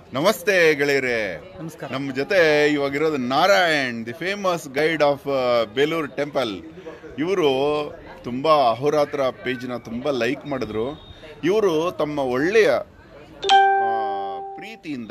ನಮಸ್ತೆ ಗೆಳೆಯರೆ. ನಮಸ್ಕಾರ. ನಮ್ಮ ಜೊತೆ ಇವಾಗಿರೋದು Narayan, the famous guide of Belur temple. ಇವರು ತುಂಬ ಅಹೋರಾತ್ರ ಪೇಜ್ನ ತುಂಬ ಲೈಕ್ ಮಾಡಿದ್ರು. ಇವರು ತಮ್ಮ ಒಳ್ಳೆಯ ಪ್ರೀತಿಯಿಂದ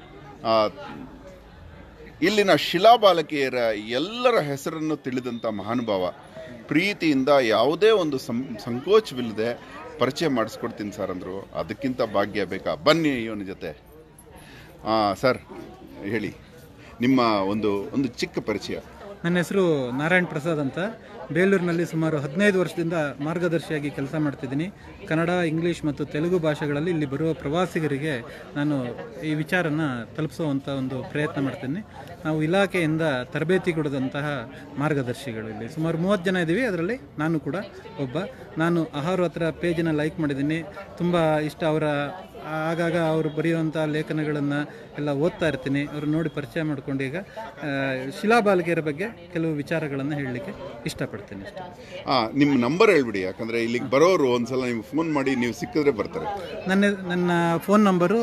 ಇಲ್ಲಿನ ಶಿಲಾಬಾಲಕಿಯರ ಎಲ್ಲರ ಹೆಸರನ್ನು ತಿಳಿದಂಥ ಮಹಾನುಭಾವ. ಪ್ರೀತಿಯಿಂದ ಯಾವುದೇ ಒಂದು ಸಂಕೋಚವಿಲ್ಲದೆ ಪರಿಚಯ ಮಾಡಿಸ್ಕೊಡ್ತೀನಿ ಸರ್ ಅಂದರು. ಅದಕ್ಕಿಂತ ಭಾಗ್ಯ ಬೇಕಾ? ಬನ್ನಿ ಇವನ ಜೊತೆ. ಸರ್ ಹೇಳಿ, ನಿಮ್ಮ ಒಂದು ಚಿಕ್ಕ ಪರಿಚಯ. ನನ್ನ ಹೆಸರು ನಾರಾಯಣ್ ಪ್ರಸಾದ್ ಅಂತ. ಬೇಲೂರಿನಲ್ಲಿ ಸುಮಾರು 15 ವರ್ಷದಿಂದ ಮಾರ್ಗದರ್ಶಿಯಾಗಿ ಕೆಲಸ ಮಾಡ್ತಿದ್ದೀನಿ. ಕನ್ನಡ, ಇಂಗ್ಲೀಷ್ ಮತ್ತು ತೆಲುಗು ಭಾಷೆಗಳಲ್ಲಿ ಇಲ್ಲಿ ಬರುವ ಪ್ರವಾಸಿಗರಿಗೆ ನಾನು ಈ ವಿಚಾರನ ತಲುಪಿಸುವಂಥ ಒಂದು ಪ್ರಯತ್ನ ಮಾಡ್ತೀನಿ. ನಾವು ಇಲಾಖೆಯಿಂದ ತರಬೇತಿ ಕೊಡದಂತಹ ಮಾರ್ಗದರ್ಶಿಗಳು ಇಲ್ಲಿ ಸುಮಾರು 30 ಜನ ಇದ್ದೀವಿ. ಅದರಲ್ಲಿ ನಾನು ಕೂಡ ಒಬ್ಬ. ನಾನು ಅಹೋರಾತ್ರ ಪೇಜನ್ನು ಲೈಕ್ ಮಾಡಿದ್ದೀನಿ. ತುಂಬ ಇಷ್ಟ. ಆಗಾಗ ಅವರು ಬರೆಯುವಂಥ ಲೇಖನಗಳನ್ನು ಎಲ್ಲ ಓದ್ತಾ ಇರ್ತೀನಿ. ಅವರು ನೋಡಿ ಪರಿಚಯ ಮಾಡ್ಕೊಂಡು ಈಗ ಶಿಲಾಬಾಲಕಿಯರ ಬಗ್ಗೆ ಕೆಲವು ವಿಚಾರಗಳನ್ನು ಹೇಳಲಿಕ್ಕೆ ಇಷ್ಟಪಡ್ತೀನಿ ಅಷ್ಟೇ. ನಿಮ್ಮ ನಂಬರ್ ಹೇಳ್ಬಿಡಿ, ಯಾಕಂದರೆ ಇಲ್ಲಿಗೆ ಬರೋರು ಒಂದ್ಸಲ ನಿಮ್ಗೆ ಫೋನ್ ಮಾಡಿ ನೀವು ಸಿಕ್ಕಿದ್ರೆ ಬರ್ತಾರೆ. ನನ್ನ ಫೋನ್ ನಂಬರು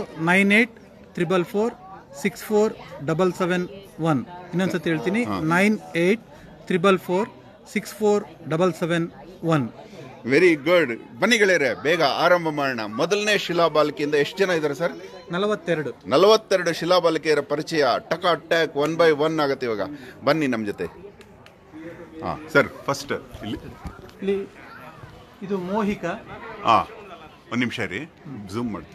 9844464771. ಇನ್ನೊಂದ್ಸತಿ ಹೇಳ್ತೀನಿ, 9844464771. Very good. ಬನ್ನಿ ಗೆಳೆಯರೆ, ಬೇಗ ಆರಂಭ ಮಾಡೋಣ. ಮೊದಲನೇ ಶಿಲಾಬಾಲಕಿಯಿಂದ ಎಷ್ಟು ಜನ ಇದ್ದಾರೆ ಸರ್? 42 ಶಿಲಾಬಾಲಕಿಯರ ಪರಿಚಯ ಟಕ್ 1 by 1 ಆಗುತ್ತೆ ಇವಾಗ. ಬನ್ನಿ ನಮ್ಮ ಜೊತೆ. ಸರ್ ಫಸ್ಟ್ ಇಲ್ಲಿ ಇದು ಮೋಹಿಕಾ. ಒಂದು ನಿಮಿಷ ರೀ, ಝೂಮ್ ಮಾಡ್ತೀನಿ.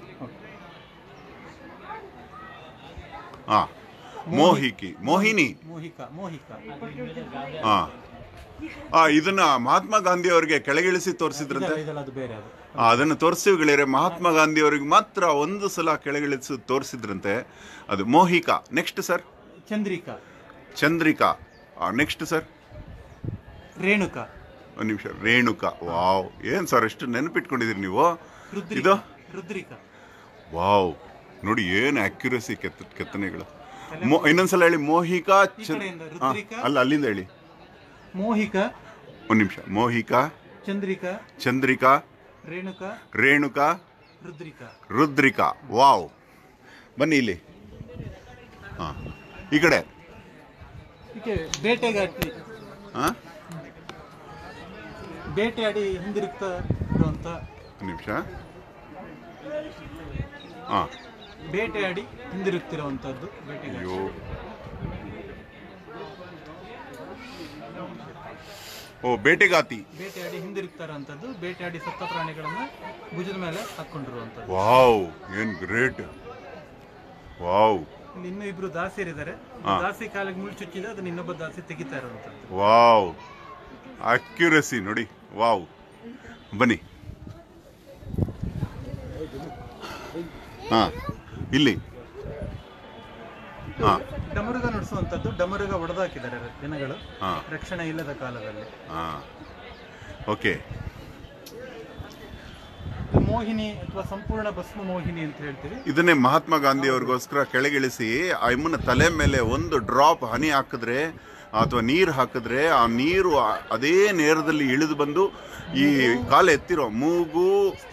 ಮೋಹಿನಿ. ಇದನ್ನ ಮಹಾತ್ಮ ಗಾಂಧಿ ಅವರಿಗೆ ಕೆಳಗಿಳಿಸಿ ತೋರಿಸಿದ್ರಂತೆ. ಅದನ್ನು ತೋರಿಸ್ತೀವಿ ಗೆಳೆಯರೆ. ಮಹಾತ್ಮ ಗಾಂಧಿ ಅವರಿಗೆ ಮಾತ್ರ ಒಂದು ಸಲ ಕೆಳಗಿಳಿಸಿ ತೋರಿಸಿದ್ರಂತೆ. ಅದು Mohika. Next sir? Chandrika. Next sir? Renuka. ಒಂದು ನಿಮಿಷ. ರೇಣುಕಾ. ವಾವ್, ಏನ್ ಸರ್ ಎಷ್ಟು ನೆನಪಿಟ್ಕೊಂಡಿದ್ದೀರಿ ನೀವು. ಇದು ರುದ್ರಿಕಾ. ವಾವ್, ನೋಡಿ ಏನು ಅಕ್ಯುರಸಿ ಕೆತ್ತನೆಗಳು. ಇನ್ನೊಂದ್ಸಲ ಹೇಳಿ. ಮೋಹಿಕಾ. ಅಲ್ಲ, ಅಲ್ಲಿಂದ ಹೇಳಿ. ಮೋಹಿಕಾ. ಒಂದು ನಿಮಿಷ. ಮೋಹಿಕಾ, ಚಂದ್ರಿಕಾ, ರೇಣುಕಾ, ರುದ್ರಿಕಾ. ವಾವ್. ಬನ್ನಿ ಇಲ್ಲಿ. ಈ ಕಡೆ ಬೇಟೆಯಾಡಿ ಹಿಂದಿರುಗ್ತಾ ಇರುವಂತ. ನಿಮಿಷ. ಬೇಟೆಯಾಡಿ ಹಿಂದಿರುಗ್ತಿರುವಂತದ್ದು. ಬೇಟೆಗಾತಿ. ಬೇಟೆಯಾಡಿ ಹಿಂದಿರುಗ್ತಾರಂತದ್ದು. ಬೇಟೆಯಾಡಿ ಸತ್ತ ಪ್ರಾಣಿಗಳನ್ನ ಭುಜದ ಮೇಲೆ ಹಾಕೊಂಡಿರುವಂತದ್ದು. ವಾವ್, ಏನ್ ಗ್ರೇಟ್. ವಾವ್. ಇಲ್ಲಿ ಇನ್ನೂ ಇಬ್ರು ದಾಸಿಯರಿದ್ದಾರೆ. ದಾಸಿ ಕಾಲಿಗೆ ಮುಳ್ಳು ಚುಚ್ಚಿದೆ, ಅದನ್ನ ಇನ್ನೊಬ್ಬ ದಾಸಿ ತೆಗಿತಾ ಇರುವಂತದ್ದು. ವಾವ್, ಅಕ್ಯುರಸಿ ನೋಡಿ. ವಾವ್. ಬನ್ನಿ. ಇಲ್ಲಿ ಡಮರುಗ ನುಡಿಸುವಂತದ್ದು. ಡಮರುಗ ಒಡೆದಾಕಿದ್ದಾರೆ ಜನಗಳು ರಕ್ಷಣೆ ಇಲ್ಲದ ಕಾಲದಲ್ಲಿ. ಓಕೆ. ಮೋಹಿನಿ ಅಥವಾ ಸಂಪೂರ್ಣ ಭಸ್ಮ ಮೋಹಿನಿ ಅಂತ ಹೇಳ್ತೀವಿ. ಇದನ್ನೇ ಮಹಾತ್ಮ ಗಾಂಧಿ ಅವ್ರಿಗೋಸ್ಕರ ಕೆಳಗಿಳಿಸಿ ಆ ಅಮ್ಮನ ತಲೆ ಮೇಲೆ ಒಂದು ಡ್ರಾಪ್ ಹನಿ ಹಾಕಿದ್ರೆ ಅಥವಾ ನೀರು ಹಾಕಿದ್ರೆ ಆ ನೀರು ಅದೇ ನೇರದಲ್ಲಿ ಇಳಿದು ಬಂದು ಈ ಕಾಲು ಎತ್ತಿರೋ ಮೂಗು,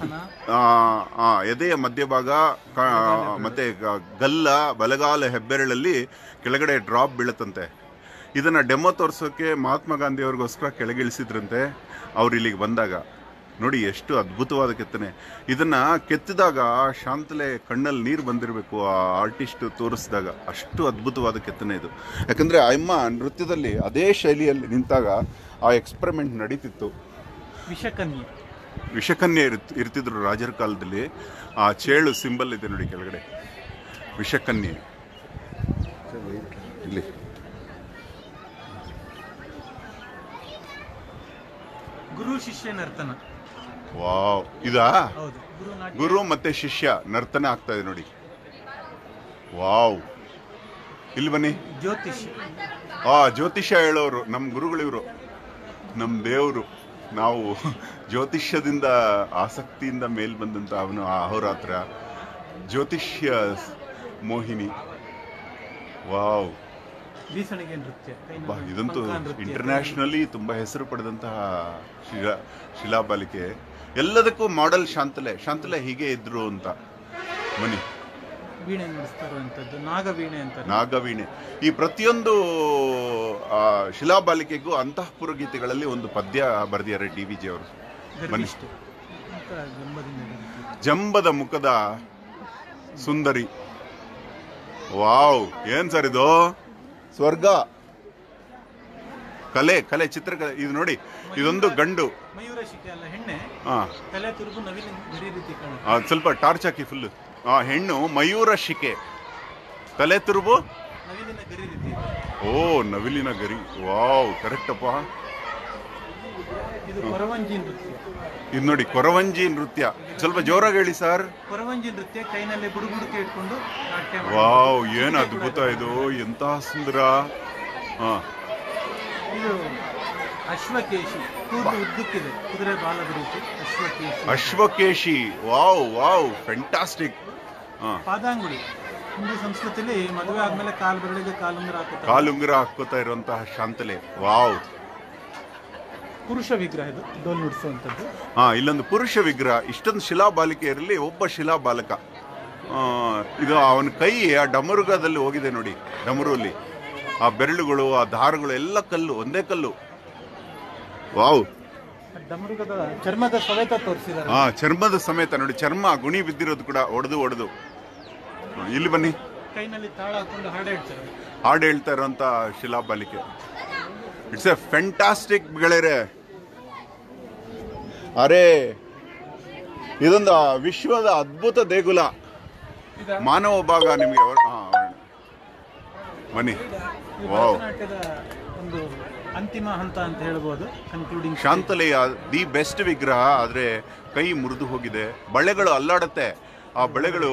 ಎದೆಯ ಮಧ್ಯಭಾಗ ಮತ್ತೆ ಗಲ್ಲ, ಬಲಗಾಲ ಹೆಬ್ಬೆರಳಲ್ಲಿ ಕೆಳಗಡೆ ಡ್ರಾಪ್ ಬೀಳುತ್ತಂತೆ. ಇದನ್ನ ಡೆಮೋ ತೋರ್ಸೋಕೆ ಮಹಾತ್ಮ ಗಾಂಧಿ ಅವ್ರಿಗೋಸ್ಕರ ಕೆಳಗಿಳಿಸಿದ್ರಂತೆ ಅವ್ರು ಇಲ್ಲಿಗೆ ಬಂದಾಗ. ನೋಡಿ ಎಷ್ಟು ಅದ್ಭುತವಾದ ಕೆತ್ತನೆ. ಇದನ್ನ ಕೆತ್ತಿದಾಗ ಶಾಂತಲೆ ಕಣ್ಣಲ್ಲಿ ನೀರು ಬಂದಿರಬೇಕು ಆ ಆರ್ಟಿಸ್ಟ್ ತೋರಿಸಿದಾಗ. ಅಷ್ಟು ಅದ್ಭುತವಾದ ಕೆತ್ತನೆ ಇದು. ಯಾಕಂದ್ರೆ ಅಮ್ಮ ನೃತ್ಯದಲ್ಲಿ ಅದೇ ಶೈಲಿಯಲ್ಲಿ ನಿಂತಾಗ ಆ ಎಕ್ಸ್ಪೆರಿಮೆಂಟ್ ನಡೀತಿತ್ತು. ವಿಷಕನ್ಯೆ ಇರ್ತಿದ್ರು ರಾಜರ ಕಾಲದಲ್ಲಿ. ಆ ಚೇಳು ಸಿಂಬಲ್ ಇದೆ ನೋಡಿ ಕೆಳಗಡೆ, ವಿಷಕನ್ಯೆ. ಇಲ್ಲಿ ಗುರು ಶಿಷ್ಯ ನರ್ತನ. ವಾವ್. ಇದಾ ಗುರು ಮತ್ತೆ ಶಿಷ್ಯ ನರ್ತನ ಆಗ್ತಾ ಇದೆ ನೋಡಿ. ವಾವ್. ಇಲ್ಲಿ ಬನ್ನಿ. ಜ್ಯೋತಿಷ್ಯ ಹೇಳೋರು ನಮ್ಮ ಗುರುಗಳಿವರು, ನಮ್ಮ ದೇವರು. ನಾವು ಜ್ಯೋತಿಷ್ಯದಿಂದ ಆಸಕ್ತಿಯಿಂದ ಮೇಲ್ ಬಂದಂತ ಅವನು ಅಹೋರಾತ್ರ ಜ್ಯೋತಿಷ್ಯ ಮೋಹಿನಿ. ವಾವ್. ಇದಂತೂ ಇಂಟರ್ನ್ಯಾಷನಲಿ ತುಂಬಾ ಹೆಸರು ಪಡೆದಂತಹ ಶಿಲಾಬಾಲಿಕೆ. ಎಲ್ಲದಕ್ಕೂ ಮಾಡೆಲ್ ಶಾಂತಲೆ ಹೀಗೆ ಇದ್ರು ಅಂತ. ಬನ್ನಿ. ವೀಣೆ ನುಡಿಸ್ತಾ ಇರುವಂಥದ್ದು ನಾಗವೀಣೆ ಅಂತ. ನಾಗವೀಣೆ. ಈ ಪ್ರತಿಯೊಂದು ಶಿಲಾಬಾಲಿಕೆಗೂ ಅಂತಃಪುರ ಗೀತೆಗಳಲ್ಲಿ ಒಂದು ಪದ್ಯ ಬರೆದಿದ್ದಾರೆ ಡಿ ವಿ ಜಿ ಅವರು. ಜಂಬದ ಮುಖದ ಸುಂದರಿ. ವಾವ್, ಏನ್ ಸರ್ ಇದು, ಸ್ವರ್ಗ. ಕಲೆ ಕಲೆ ಚಿತ್ರಕಲೆ. ಇದು ನೋಡಿ, ಇದೊಂದು ಗಂಡು. ಸ್ವಲ್ಪ ಟಾರ್ಚ್ ಹಾಕಿ ಫುಲ್. ಹೆಣ್ಣು ಮಯೂರ ಶಿಕೆ, ತಲೆ ತುರುಬು. ಓ, ನವಿಲಿನ ಗರಿ. ವಾವ್, ಕರೆಕ್ಟಪ್ಪ. ಇದು ನೋಡಿ, ಕೊರವಂಜಿ ನೃತ್ಯ. ಸ್ವಲ್ಪ ಜೋರಾಗಿ ಹೇಳಿ ಸರ್. ಕೊರವಂಜಿ ನೃತ್ಯ, ಕೈನಲ್ಲಿ ಬುಡುಬುಡುಕೆ ಇಟ್ಕೊಂಡು. ವಾವ್, ಏನ್ ಅದ್ಭುತ ಇದು, ಎಂತಹ ಸುಂದರ. ಇದು ಅಶ್ವಕೇಶಿ, ಕೂದಲು ಉದ್ದಕ್ಕಿದೆ, ಕುದುರೆ ಬಾಲದ ರೀತಿ. Ashwakeshi. Ashwakeshi. Wow wow, fantastic. ಪಾದಾಂಗುಳಿ. ಹಿಂದೂ ಸಂಸ್ಕೃತಿಯಲ್ಲಿ ಮದುವೆ ಆದ್ಮೇಲೆ ಕಾಲು ಬೆರಳಿಗೆ ಕಾಲುಂಗುರ ಹಾಕೋತಾ ಇರುವಂತಹ ಶಾಂತಲೆ. ವಾವ್. ಪುರುಷ ವಿಗ್ರಹ, ಇದು ಡೋಲ್ ನುಡಿಸುವಂಥದ್ದು. ಇಲ್ಲೊಂದು ಪುರುಷ ವಿಗ್ರಹ. ಇಷ್ಟೊಂದು ಶಿಲಾಬಾಲಿಕೆಯರಲ್ಲಿ ಒಬ್ಬ ಶಿಲಾಬಾಲಕ. ಇದು ಅವನ ಕೈ ಆ ಡಮರುಗದಲ್ಲಿ ಹೋಗಿದೆ ನೋಡಿ. ಡಮರುಲ್ಲಿ ಆ ಬೆರಳುಗಳು, ಆ ದಾರಗಳು ಎಲ್ಲ ಕಲ್ಲು, ಒಂದೇ ಕಲ್ಲು. ವಾವ್. ಡಮರುಗದ ಚರ್ಮದ ಸಮೇತ ತೋರಿಸಿದ್ದಾರೆ. ಚರ್ಮದ ಸಮೇತ ನೋಡಿ, ಚರ್ಮ ಗುಣಿ ಬಿದ್ದಿರೋದು ಕೂಡ ಒಡೆದು. ಇಲ್ಲಿ ಬನ್ನಿ. ಕೈನಲ್ಲಿ ತಾಳ ಹಾಕೊಂಡು ಹಾಡು ಹೇಳ್ತಾ ಇರುವಂತ ಶಿಲಾಬಾಲಿಕೆ. ಇಟ್ಸ್ ಎ ಫ್ಯಾಂಟಾಸ್ಟಿಕ್ ಗೆಳೆಯರೆ. ಅರೆ, ಇದೊಂದು ವಿಶ್ವದ ಅದ್ಭುತ ದೇಗುಲ. ಮಾನವ ಭಾಗ ನಿಮಗೆ ಬನ್ನಿ. ವಾವ್. ಒಂದು ಅಂತಿಮ ಹಂತ ಅಂತ ಹೇಳ್ಬೋದು. ಕನ್ಕ್ಲೂಡಿಂಗ್. ಶಾಂತಲೆಯ ದಿ ಬೆಸ್ಟ್ ವಿಗ್ರಹ. ಆದ್ರೆ ಕೈ ಮುರಿದು ಹೋಗಿದೆ, ಬಳೆಗಳು ಅಲ್ಲಾಡುತ್ತೆ. ಆ ಬಳೆಗಳು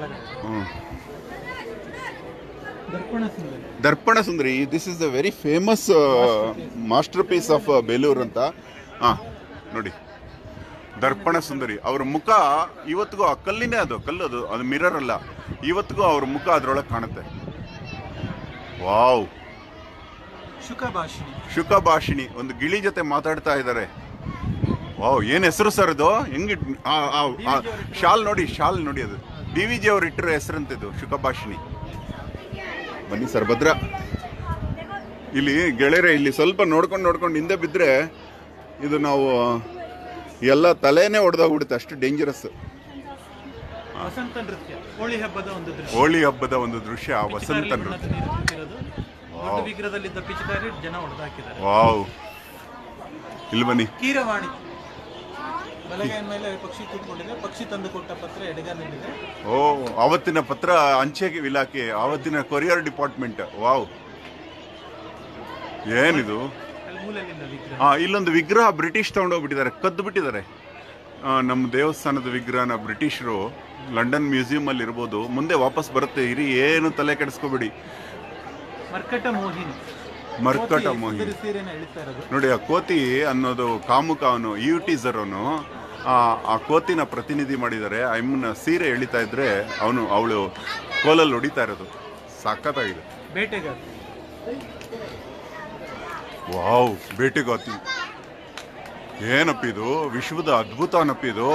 Darpana Sundari. This is a very famous masterpiece of Belur ಅಂತ. ನೋಡಿ, ದರ್ಪಣ ಸುಂದರಿ. ಅವ್ರ ಮುಖ ಇವತ್ತಿಗೂ ಆ ಕಲ್ಲಿನೇ, ಅದು ಕಲ್ಲು, ಅದು ಮಿರರ್ ಅಲ್ಲ. ಇವತ್ತಿಗೂ ಅವ್ರ ಮುಖ ಅದ್ರೊಳಗೆ ಕಾಣುತ್ತೆ. ವಾವ್. ಶುಕಭಾಷಿಣಿ. ಒಂದು ಗಿಳಿ ಜೊತೆ ಮಾತಾಡ್ತಾ ಇದ್ದಾರೆ. ವಾವ್, ಏನ್ ಹೆಸರು ಸರ್ ಇದು? ಹೆಂಗಿ ಶಾಲ್ ನೋಡಿ, ಅದು ಡಿ ವಿ ಜಿ ಅವ್ರು ಇಟ್ಟಿರೋ ಹೆಸರಂತಿದ್ದು, ಶುಕಭಾಷಿಣಿ. ಬನ್ನಿ ಸರ್, ಭದ್ರ. ಇಲ್ಲಿ ಗೆಳೆಯರೆ, ಇಲ್ಲಿ ಸ್ವಲ್ಪ ನೋಡ್ಕೊಂಡು ಹಿಂದೆ ಬಿದ್ದರೆ ಇದು ನಾವು ಎಲ್ಲ ತಲೆನೇ ಹೊಡೆದೋಗ್ಬಿಡುತ್ತೆ, ಅಷ್ಟು ಡೇಂಜರಸ್. ಹೋಳಿ ಹಬ್ಬದ ಒಂದು ದೃಶ್ಯ. ವಸಂತ ನೃತ್ಯ. ವಿಗ್ರಹದಲ್ಲಿದ್ದ ಪಿಚಕಾರಿ ಜನ ಹೊಡೆದಾಕಿದ್ದಾರೆ. ವಾವ್. ಇಲ್ಲಿ ಬನ್ನಿ. ಕೀರವಾಣಿ. ಬಲಗೈ ಮೇಲೆ ಪಕ್ಷಿ ಕೂತ್ಕೊಂಡಿದೆ. ಪಕ್ಷಿ ತಂದು ಕೊಟ್ಟ ಪತ್ರ ಎಡಗೈನಲ್ಲಿದೆ. ಅವತ್ತಿನ ಪತ್ರ ಅಂಚೆ ಇಲಾಖೆ, ಅವತ್ತಿನ ಕೊರಿಯರ್ ಡಿಪಾರ್ಟ್ಮೆಂಟ್. ವಾವ್, ಏನಿದು? ಇಲ್ಲೊಂದು ವಿಗ್ರಹ ಬ್ರಿಟಿಷ್ ತಗೊಂಡೋಗ್ಬಿಟ್ಟಿದ್ದಾರೆ, ಕದ್ದು ಬಿಟ್ಟಿದ್ದಾರೆ. ನಮ್ಮ ದೇವಸ್ಥಾನದ ವಿಗ್ರಹನ ಬ್ರಿಟಿಷರು ಲಂಡನ್ ಮ್ಯೂಸಿಯಂ ಅಲ್ಲಿ ಇರ್ಬೋದು, ಮುಂದೆ ವಾಪಸ್ ಬರುತ್ತೆ. ಇರಿ, ಏನು ತಲೆ ಕೆಡಿಸ್ಕೋಬೇಡಿ. ಮರ್ಕಟ ಮೋಹಿನಿ ನೋಡಿ. ಆ ಕೋತಿ ಅನ್ನೋದು ಕಾಮುಕ, ಅವನು ಯೂಟಿಸರ್. ಅವನು ಆ ಕೋತಿನ ಪ್ರತಿನಿಧಿ ಮಾಡಿದ್ದಾರೆ. ಅಮ್ಮನ ಸೀರೆ ಎಳಿತಾ ಇದ್ರೆ ಅವಳು ಕೋಲಲ್ಲಿ ಹೊಡಿತಾ ಇರೋದು. ಸಖತ್ತಾಗಿದೆ. ವಾವ್, ಬೇಟೆಗಾತಿ. ಏನಪ್ಪಿದು? ವಿಶ್ವದ ಅದ್ಭುತ ಅನ್ನಪ್ಪಿದು.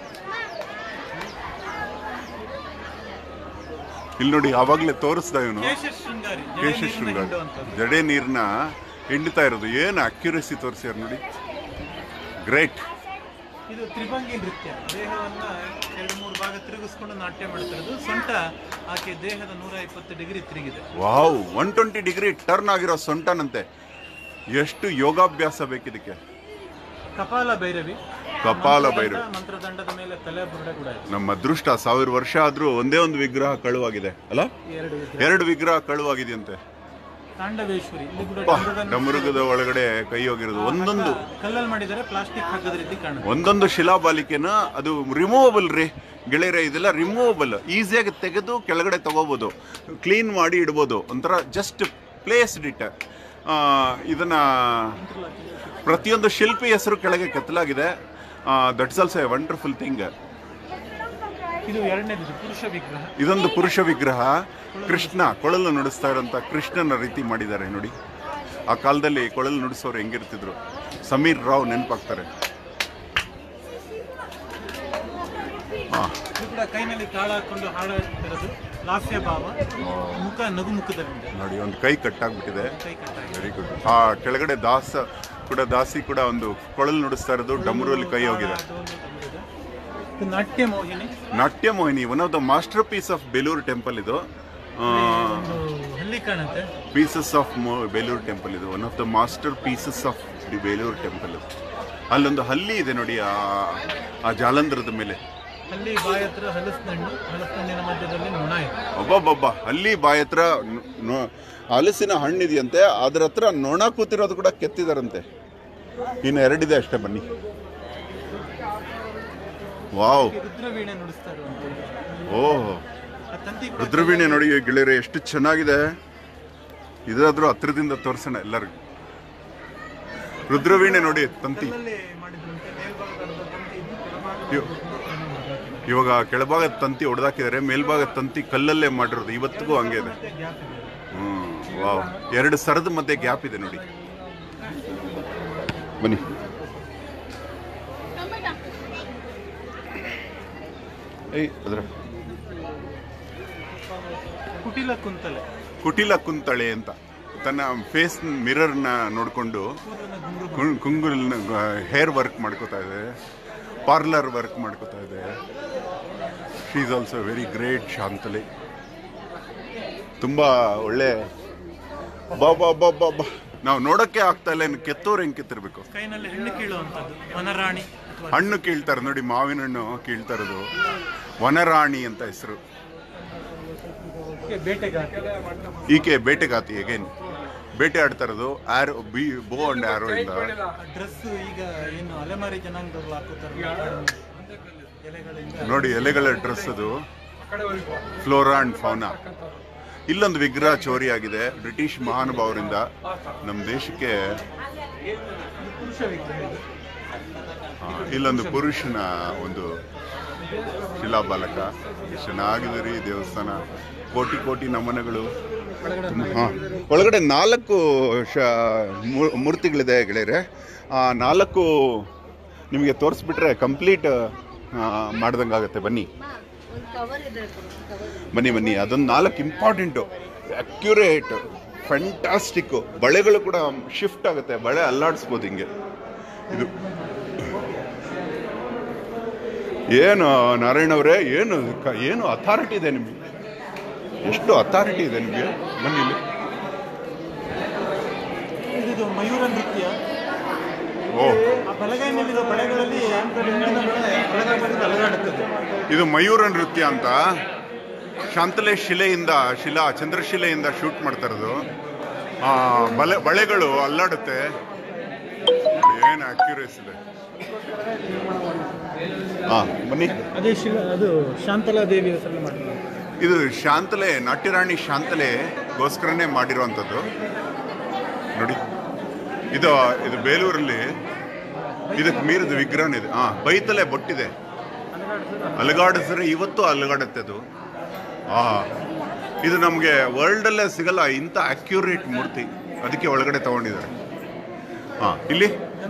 ಇಲ್ಲಿ ನೋಡಿ, ಆವಾಗಲೇ ತೋರಿಸ್ದ ಇವನು. ಕೇಶ ಶೃಂಗಾರಿ. ಜಡೆ ನೀರ್ನ ಹಿಂಡ್ತಾ ಇರೋದು. ಏನು ಅಕ್ಯುರಸಿ ತೋರಿಸ್ಯಾರ ನೋಡಿ. ಗ್ರೇಟ್. ಇದು ತ್ರಿಭಂಗಿ ನೃತ್ಯ. ದೇಹವನ್ನ 2-3 ಭಾಗ ತಿರುಗಿಸ್ಕೊಂಡು ನಾಟ್ಯ ಮಾಡ್ತಿರೋದು. ಸೊಂಟ ಆಕೆ ದೇಹದ 120 ಡಿಗ್ರಿ ತಿರುಗಿದೆ. ವಾವ್, 120 ಡಿಗ್ರಿ ಟರ್ನ್ ಆಗಿರೋ ಸೊಂಟನಂತೆ. ಎಷ್ಟು ಯೋಗಾಭ್ಯಾಸ ಬೇಕಿದಕ್ಕೆ. ಕಪಾಲ ಭೈರವಿ. ಮಂತ್ರದಂಡದ ಮೇಲೆ ತಲೆ ಬುರುಡೆ ಕೂಡ ಇದೆ. ನಮ್ಮ ಅದೃಷ್ಟ 1000 ವರ್ಷ ಆದ್ರೂ ಒಂದೇ ಒಂದು ವಿಗ್ರಹ ಕಳುವಾಗಿದೆ ಅಲ್ಲ? 2 ವಿಗ್ರಹ ಕಳುವಾಗಿದೆಯಂತೆ. ತಾಂಡವೇಶ್ವರಿ. ಡಮರುಗದ ಒಳಗಡೆ ಕೈ ಹೋಗಿರೋದು. ಒಂದೊಂದು ಕಲ್ಲಲ್ಲಿ ಮಾಡಿದರೆ ಪ್ಲಾಸ್ಟಿಕ್ ಹಗ್ಗದ ರೀತಿ ಕಾಣುತ್ತೆ. ಒಂದೊಂದು ಶಿಲಾಬಾಲಿಕೆನ ಅದು ರಿಮೂವಬಲ್ ರೀ ಗೆಳೆಯರೆ. ಇದೆಲ್ಲ ರಿಮೂವಬಲ್. ಈಸಿಯಾಗಿ ತೆಗೆದು ಕೆಳಗಡೆ ತಗೋಬಹುದು, ಕ್ಲೀನ್ ಮಾಡಿ ಇಡ್ಬೋದು. ಒಂಥರ ಜಸ್ಟ್ ಪ್ಲೇಸ್ಡ್ ಇಟ್. ಇದನ್ನ ಪ್ರತಿಯೊಂದು ಶಿಲ್ಪಿ ಹೆಸರು ಕೆಳಗೆ ಕೆತ್ತಲಾಗಿದೆ. That's also a wonderful thing. ಇದೊಂದು ಪುರುಷ ವಿಗ್ರಹ. ಕೃಷ್ಣ ಕೊಳಲು ನುಡಿಸ್ತಾ ಇರೋಂಥ ಕೃಷ್ಣನ ರೀತಿ ಮಾಡಿದ್ದಾರೆ ನೋಡಿ. ಆ ಕಾಲದಲ್ಲಿ ಕೊಳಲು ನುಡಿಸೋರು ಹೆಂಗಿರ್ತಿದ್ರು? ಸಮೀರ್ ರಾವ್ ನೆನಪಾಗ್ತಾರೆ. ಕೈನಲ್ಲಿ ತಾಳ ಹಾಕೊಂಡು ಹಾಡುತ್ತಿರೋದು. ಲಾಸ್ಯ ಭಾವ, ಮುಖ ನಗುಮುಖದಲ್ಲಿದೆ. ನೋಡಿ ಒಂದು ಕೈ ಕಟ್ಟಾಗ್ಬಿಟ್ಟಿದೆ. ಕೈ ಕಟ್ಟಾಗಿದೆ. Very good. ಆ ಕೆಳಗಡೆ ದಾಸಿ ಕೂಡ ಒಂದು ಕೊಳಲು ನುಡಿಸ್ತಾ ಇರೋದು, ಡಮರುವಲ್ಲಿ ಕೈ ಹೋಗಿದೆ. ಇದು Natya Mohini. Natya Mohini one of the masterpiece of Belur temple ಇದು. ಹಳ್ಳಿ ಕಾಣುತ್ತೆ. ಪೀಸಸ್ ಆಫ್ ಬೇಲೂರು ಟೆಂಪಲ್ ಇದು one of the masterpieces of the Belur temple. ಅಲ್ಲೊಂದು ಹಲ್ಲಿ ಇದೆ ನೋಡಿ ಆ ಜಾಲಂಧರದ ಮೇಲೆ. ಹಲ್ಲಿ ಬಾಯಿ ಹತ್ರ ಹಲಸಿನ ಮಧ್ಯದಲ್ಲಿ ನೊಣ ಇದೆ. ಒಬ್ಬೊಬ್ಬ ಹಲ್ಲಿ ಬಾಯಿ ಹತ್ರ ಹಲಸಿನ ಹಣ್ಣಿದೆಯಂತೆ, ಅದ್ರ ಹತ್ರ ನೊಣ ಕೂತಿರೋದು ಕೂಡ ಕೆತ್ತಿದಾರಂತೆ. ಇನ್ನು ಎರಡಿದೆ ಅಷ್ಟೇ, ಬನ್ನಿ. ವಾವ್, ರುದ್ರವೀಣೆ ನುಡಿಸ್ತಾ ಇರುವಂತೆ. ಓಹ್, ರುದ್ರವೀಣೆ ನೋಡಿ ಗೆಳೆಯರೆ ಎಷ್ಟು ಚೆನ್ನಾಗಿದೆ. ಇದಾದ್ರೂ ಹತ್ರದಿಂದ ತೋರಿಸೋಣ ಎಲ್ಲರಿಗೂ. ರುದ್ರವೀಣೆ ನೋಡಿ, ತಂತಿ. ಇವಾಗ ಕೆಳಭಾಗದ ತಂತಿ ಹೊಡೆದಾಕಿದ್ದಾರೆ, ಮೇಲ್ಭಾಗದ ತಂತಿ ಕಲ್ಲಲ್ಲೇ ಮಾಡಿರೋದು. ಇವತ್ತಿಗೂ ಹಂಗೆ ಇದೆ. ವಾವ್, ಎರಡು ಸರದ ಮಧ್ಯೆ ಗ್ಯಾಪ್ ಇದೆ ನೋಡಿ. ಬನ್ನಿ. ಅದ್ರ ಕುಟಿಲ ಕುಂತಳೆ ಅಂತ ತನ್ನ ಫೇಸ್ ಮಿರರ್ನ ನೋಡಿಕೊಂಡು ಕುಂಗುಲ್ನ ಹೇರ್ ವರ್ಕ್ ಮಾಡ್ಕೋತಾ ಇದೆ, ಪಾರ್ಲರ್ ವರ್ಕ್ ಮಾಡ್ಕೋತಾ ಇದೆ. She is also very great. Shantala ತುಂಬಾ ಒಳ್ಳೆ. ಬಾ ನಾವು ನೋಡಕ್ಕೆ ಆಗ್ತಾ ಇಲ್ಲ, ಇನ್ನು ಕೆತ್ತೋರು ಹೆಂಗೆ ಕೆತ್ತಿರ್ಬೇಕು. ಕೈನಲ್ಲಿ ಹಣ್ಣು ಕೀಳುವಂಥದ್ದು ವನರಾಣಿ. ಹಣ್ಣು ಕೀಳ್ತಾರೆ ನೋಡಿ, ಮಾವಿನ ಹಣ್ಣು ಕೀಳ್ತಾ ಇರೋದು. ವನರಾಣಿ ಅಂತ ಹೆಸರು. ಈಕೆ ಬೇಟೆಗಾತಿ, ಅಗೇನ್ ಬೇಟೆ ಆಡ್ತಾ ಇರೋದು. ಬೋ ಅಂಡ್ ಆರೋ ಇಂದ. ಡ್ರೆಸ್ ಈಗ ಏನು ಅಲೆಮಾರಿ ಜನಾಂಗದವರು ಹಾಕೋತಾರೆ ನೋಡಿ, ಎಲೆಗಳ ಡ್ರೆಸ್ ಅದು. Flora and fauna. ಇಲ್ಲೊಂದು ವಿಗ್ರಹ ಚೋರಿ ಆಗಿದೆ ಬ್ರಿಟಿಷ್ ಮಹಾನುಭಾವರಿಂದ ನಮ್ಮ ದೇಶಕ್ಕೆ. ಇಲ್ಲೊಂದು ಪುರುಷನ ಒಂದು ಶಿಲಾಬಾಲಕ. ಚೆನ್ನಾಗಿದೆ ರೀ ದೇವಸ್ಥಾನ. ಕೋಟಿ ಕೋಟಿ ನಮನಗಳು. ಒಳಗಡೆ 4 ಮೂರ್ತಿಗಳಿದೆ ಗೆಳೆಯರೆ. ಆ 4 ನಿಮಗೆ ತೋರಿಸ್ಬಿಟ್ರೆ ಕಂಪ್ಲೀಟ್ ಮಾಡ್ದಂಗಾಗತ್ತೆ. ಬನ್ನಿ. ಅದೊಂದು 4 ಇಂಪಾರ್ಟೆಂಟು, ಅಕ್ಯುರೇಟ್, ಫ್ಯಾಂಟಾಸ್ಟಿಕ್ಕು. ಬಳೆಗಳು ಕೂಡ ಶಿಫ್ಟ್ ಆಗುತ್ತೆ, ಬಳೆ ಅಲ್ಲಾಡಿಸ್ಬೋದು ಹಿಂಗೆ. ಇದು ಏನು ನಾರಾಯಣ ಅವರೇ, ಏನು ಅಥಾರಿಟಿ ಇದೆ ನಿಮಗೆ, ಎಷ್ಟು ಅಥಾರಿಟಿ ಇದೆ ನಿಮಗೆ. ಬನ್ನಿ. ಇದು ಮಯೂರ ನೃತ್ಯ. ಇದು ಮಯೂರ ನೃತ್ಯ ಅಂತ ಶಾಂತಲೆ ಚಂದ್ರಶಿಲೆಯಿಂದ ಶೂಟ್ ಮಾಡ್ತಾ ಇರೋದು. ಬಳೆಗಳು ಅಲ್ಲಾಡುತ್ತೆ. ಏನು ಅಕ್ಯುರೇಸ್ ಇದೆ. ಬನ್ನಿ. ಅದು ಶಾಂತಲಾ ದೇವಿ ಹೆಸರಲ್ಲಿ ಮಾಡಿರೋದು. ಇದು ಶಾಂತಲೆ, ನಾಟ್ಯರಾಣಿ ಶಾಂತಲೆಗೋಸ್ಕರನೇ ಮಾಡಿರುವಂಥದ್ದು ನೋಡಿ. ಇದು ಬೇಲೂರಲ್ಲಿ ಇದಕ್ಕೆ ಮೀರಿದ ವಿಗ್ರಹ ಇದೆ. ಬೈತಲೆ ಬೊಟ್ಟಿದೆ, ಅಲಗಾಡಿಸಿದ್ರೆ ಇವತ್ತು ಅಲಗಾಡುತ್ತೆ ಅದು. ಇದು ನಮಗೆ ವರ್ಲ್ಡಲ್ಲೇ ಸಿಗಲ್ಲ ಇಂಥ ಅಕ್ಯುರೇಟ್ ಮೂರ್ತಿ, ಅದಕ್ಕೆ ಒಳಗಡೆ ತಗೊಂಡಿದ್ದಾರೆ. ಇಲ್ಲಿ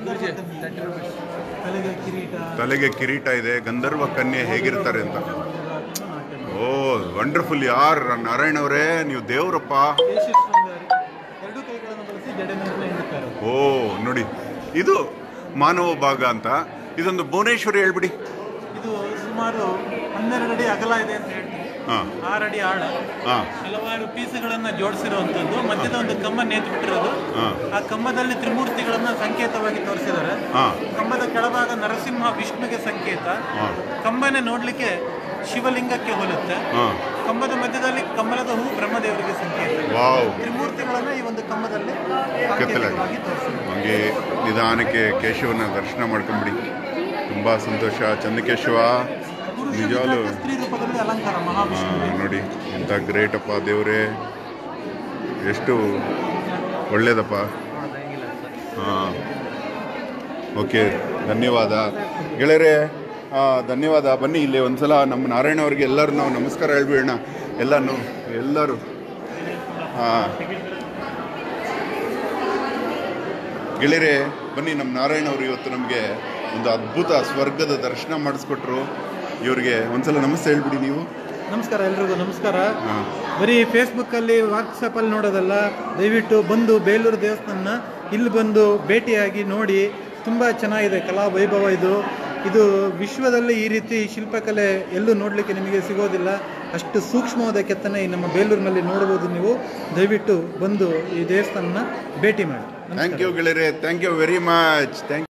ತಲೆಗೆ ಕಿರೀಟ ಇದೆ. ಗಂಧರ್ವ ಕನ್ಯೆ ಹೇಗಿರ್ತಾರೆ ಅಂತ. ಓ ವಂಡರ್ಫುಲ್ ಯಾರ್ ನಾರಾಯಣ ಅವರೇ, ನೀವು ದೇವ್ರಪ್ಪ. ಓ ನೋಡಿ, ಇದು ಮಾನವ ಭಾಗ ಅಂತ. ಇದೊಂದು ಭುವನೇಶ್ವರಿ ಹೇಳ್ಬಿಡಿ. ಇದು ಸುಮಾರು 12 ಅಡಿ ಅಗಲ ಇದೆ ಅಂತ ಹೇಳ್ತೀವಿ, 6 ಅಡಿ ಆಳ. ಹಲವಾರು ಪೀಸುಗಳನ್ನ ಜೋಡಿಸಿರುವಂತದ್ದು. ಮಧ್ಯದ ಒಂದು ಕಂಬ ನೇತುಬಿಟ್ಟಿರೋದು. ಆ ಕಂಬದಲ್ಲಿ ತ್ರಿಮೂರ್ತಿಗಳನ್ನ ಸಂಕೇತವಾಗಿ ತೋರಿಸಿದ್ದಾರೆ. ಕಂಬದ ಕೆಳಭಾಗ ನರಸಿಂಹ ವಿಷ್ಣುಗೆ ಸಂಕೇತ. ಕಂಬನೇ ನೋಡ್ಲಿಕ್ಕೆ ಶಿವಲಿಂಗಕ್ಕೆ ಹೋಲುತ್ತೆ. ಕಂಬದ ಮಧ್ಯದಲ್ಲಿ ಕಮಲದ ಹೂ ಬ್ರಹ್ಮದೇವರಿಗೆ ಸಂಕೇತ. ತ್ರಿಮೂರ್ತಿಗಳನ್ನ ಈ ಒಂದು ಕಂಬದಲ್ಲಿ ಹಂಗೆ ನಿಧಾನಕ್ಕೆ ಕೇಶವನ ದರ್ಶನ ಮಾಡ್ಕೊಂಬಿಡಿ. ತುಂಬಾ ಸಂತೋಷ. ಚಂದ್ರಕೇಶವ ನಿಜವಾಗ್ಲು ನೋಡಿ, ಇಂಥ ಗ್ರೇಟ್ ಅಪ್ಪ ದೇವರೇ, ಎಷ್ಟು ಒಳ್ಳೇದಪ್ಪ. ಓಕೆ, ಧನ್ಯವಾದ ಗೆಳೆಯರೇ, ಧನ್ಯವಾದ. ಬನ್ನಿ ಇಲ್ಲಿ ಒಂದ್ಸಲ ನಮ್ಮ ನಾರಾಯಣ ಅವ್ರಿಗೆ ಎಲ್ಲರೂ ನಾವು ನಮಸ್ಕಾರ ಹೇಳ್ಬಿಡೋಣ. ಎಲ್ಲರೂ ಗೆಳೆಯರೇ ಬನ್ನಿ. ನಮ್ಮ ನಾರಾಯಣ ಅವರು ಇವತ್ತು ನಮಗೆ ಒಂದು ಅದ್ಭುತ ಸ್ವರ್ಗದ ದರ್ಶನ ಮಾಡಿಸ್ಕೊಟ್ರು. ಇವ್ರಿಗೆ ಒಂದ್ಸಲ ನಮಸ್ತೆ ಹೇಳ್ಬಿಡಿ ನೀವು. ನಮಸ್ಕಾರ, ಎಲ್ರಿಗೂ ನಮಸ್ಕಾರ. ಬರೀ ಫೇಸ್ಬುಕ್ಕಲ್ಲಿ ವಾಟ್ಸಪ್ಪಲ್ಲಿ ನೋಡೋದಲ್ಲ, ದಯವಿಟ್ಟು ಬಂದು ಬೇಲೂರು ದೇವಸ್ಥಾನ ಇಲ್ಲಿ ಬಂದು ಭೇಟಿಯಾಗಿ ನೋಡಿ. ತುಂಬ ಚೆನ್ನಾಗಿದೆ ಕಲಾ ವೈಭವ ಇದು ವಿಶ್ವದಲ್ಲಿ ಈ ರೀತಿ ಶಿಲ್ಪಕಲೆ ಎಲ್ಲೂ ನೋಡಲಿಕ್ಕೆ ನಿಮಗೆ ಸಿಗೋದಿಲ್ಲ. ಅಷ್ಟು ಸೂಕ್ಷ್ಮವಾದ ಕೆತ್ತನೆ ನಮ್ಮ ಬೇಲೂರಿನಲ್ಲಿ ನೋಡ್ಬೋದು ನೀವು. ದಯವಿಟ್ಟು ಬಂದು ಈ ದೇವಸ್ಥಾನ ಭೇಟಿ ಮಾಡಿ. ಥ್ಯಾಂಕ್ ಯು ಗೆಳೆಯರೆ, thank you very much. Thank